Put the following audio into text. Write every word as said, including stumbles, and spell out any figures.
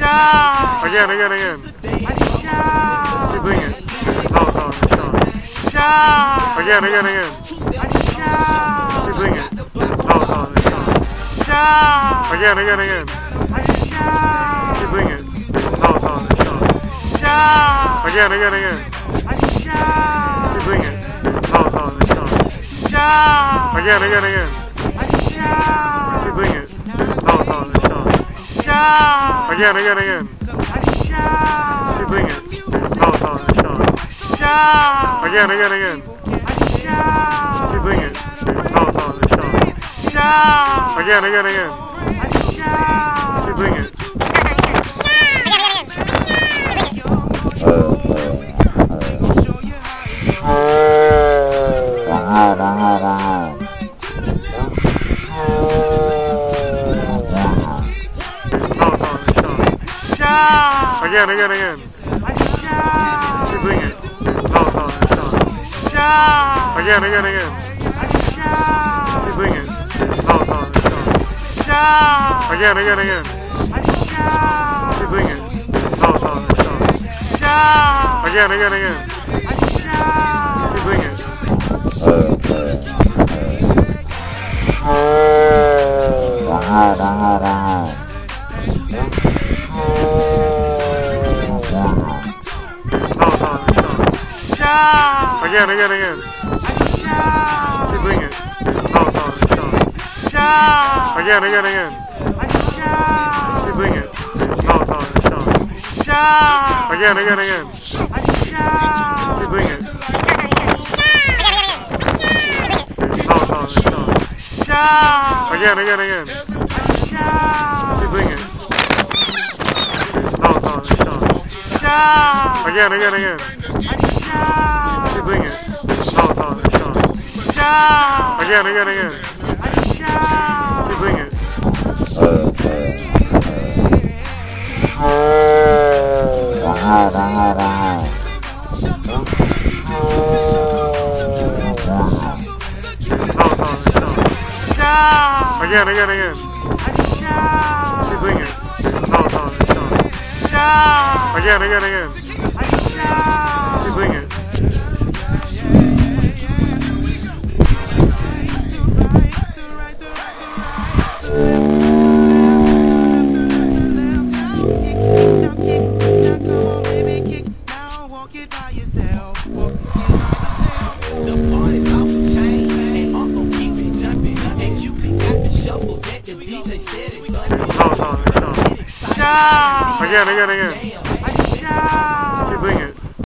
Shaaa. Again, again, again. Shaaa. Keep doing it. Solid, solid, solid. Shaaa. Again, again, again. Shaaa. Keep doing it. Solid, solid, solid. Shaaa. Again, again, again. Shaaa. Keep doing it. Solid, solid, solid. Shaaa. Again, again, again. Shaaa. Keep doing it. Solid, solid, solid. Shaaa. Again, again, again. Shaaa. Keep doing it. Solid, solid, solid. Shaaa. Again, again, again. Shaaa. Keep doing it. Solid, solid, solid. Shaaa. Again, again, again. Shaaa. Keep doing it. Solid, solid, solid. Shaaa. Again, again, again. Shaaa. Keep doing it. Again, again, again. Shaaa. Keep doing it. Solid, solid, solid. Shaaa. Again, again, again. Shaaa. Keep doing it. Solid, solid, solid. Shaaa. Again, again, again. Shaaa. Keep doing it. Solid, solid, solid. Shaaa. Again, again, again. Shaaa. Keep doing it. Shaaa. Again, again, again. Shaaa. Keep doing it. Solid, solid, solid. Shaaa. Again, again, again. Shaaa. Keep doing it. Solid, solid, solid. Shaaa. Again, again, again. Shaaa. Keep doing it. Solid, solid, solid. Shaaa. Again, again, again. Shaaa. Keep doing it. Solid, solid, solid. Shaaa. Again, again, again. Shaaa. Keep doing it. Solid, solid, solid. Shaaa. Again, again, again. Shaaa. Keep doing it. Solid, solid, solid. Shaaa. Again, again, again. Shaaa. Keep doing it. Solid, solid, solid. Shaaa. Again, again, again. Shaaa. Keep doing it. Solid, solid, solid. Shaaa. Again, again, again. Shaaa. Keep doing it.